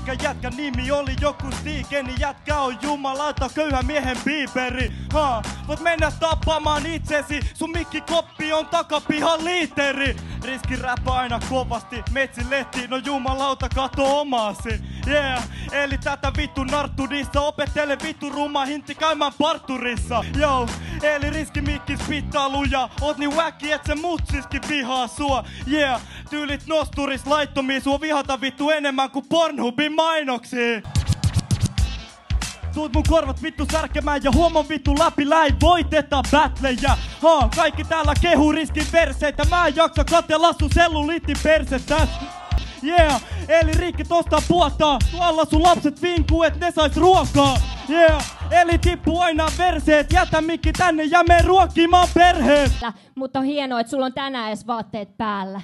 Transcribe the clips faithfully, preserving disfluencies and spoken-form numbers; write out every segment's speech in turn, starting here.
Minkä jätkän nimi oli joku Stigen, niin jätkä on jumalauta köyhän miehen Bieberi. Ha, voit mennä tappamaan itsesi, sun mikkikoppi on takapihan liiteri. Riski räpä aina kovasti, metsin lehti, no jumalauta kato omaasi. Yeah, eli tätä vittu narttudissa, opettele vittu ruma hinti käymään parturissa. Yo, eli riski mikki spittaa luja, oot niin wäkki et se mutsiskin vihaa sua. Yeah, tyylit nosturis laittomia, sua vihata vittu enemmän kuin Pornhubin mainoksia. Tuut mun korvat vittu särkemään ja huoman vittu läpi läi voiteta battleja. Ha, kaikki täällä kehu riskin verseitä, mä en jaksa katella sun selluliitin persettä. Yeah, eli Riikki tosta puottaa, tuolla sun lapset vinkuu et ne sais ruokaa. Yeah, eli tippu aina verseet, jätä mikki tänne ja me ruokkimaan perheet. Mutta on hienoa, että sulla on tänään edes vaatteet päällä.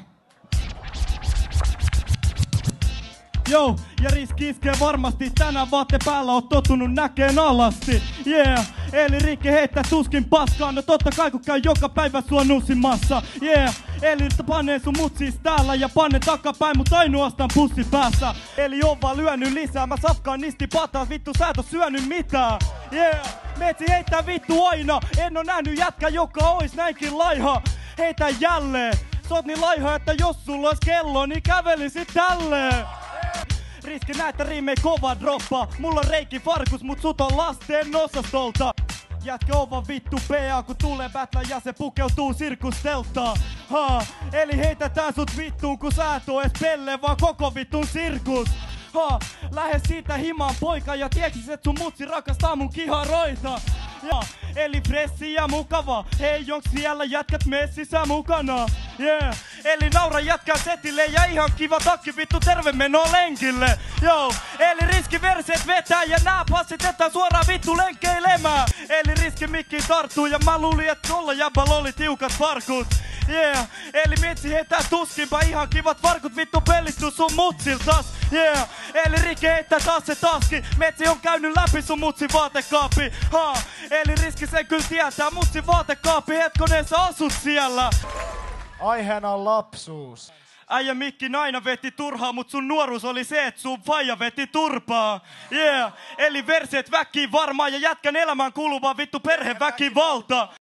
Joo, ja riski iskee varmasti, tänään vaatte päällä oot tottunut näkeen alasti. Yeah, eli Riikki heittää tuskin paskaan, no totta kai kun käy joka päivä sua nussimassa. Yeah, eli panee sun mutsis täällä ja panne takapäin mut ainoastaan pussi päässä. Eli oon vaan lyönyt lisää, mä safkaan nisti pataa, vittu sä et oo syönyt mitään. Yeah, metsi heittää vittu aina, en oo nähnyt jätkä joka ois näinkin laiha. Heitä jälleen, sä oot niin laiha, että jos sulla ois kello, niin kävelisit tälleen. Riski näitä riimei kova droppa, mulla on reiki farkus, mut sut on lasten osastolta. Jätkä on vaan vittu P A, kun tulee battle ja se pukeutuu sirkusteltaan. Ha, eli heitetään sut vittuun, kun sä et oo ees pelle, vaan koko vittun sirkus. Ha, lähe siitä himaan poika ja tieksis et sun mutsi rakastaa mun kiharoita. Ja, eli fressi ja mukava, hei jonks siellä jätkät messissä mukana. Yeah, eli naura jätkää setille ja ihan kiva takki vittu terve meno lenkille. Joo, eli riski verseet vetää ja nää passit etää suoraan vittu lenkkeilemään. Eli riski mikki tarttuu ja mä luulin et tolla jäbällä oli tiukat farkut. Yeah, eli metsi heittää tuskinpa ihan kivat farkut vittu pellittu sun mutsiltas. Yeah, eli Rikke heittää taas se taski, metsi on käynyt läpi sun mutsin vaatekaappi. Ha, eli riski sen kyllä tietää, mutsin vaatekaappi hetkonen sä asut siellä. Aiheena on lapsuus. Äijä Mikki aina veti turhaa, mut sun nuoruus oli se, et sun faija veti turpaa. Yeah, eli verseet väkiin varmaan ja jätkän elämään kuuluu vaan vittu perheväkivalta.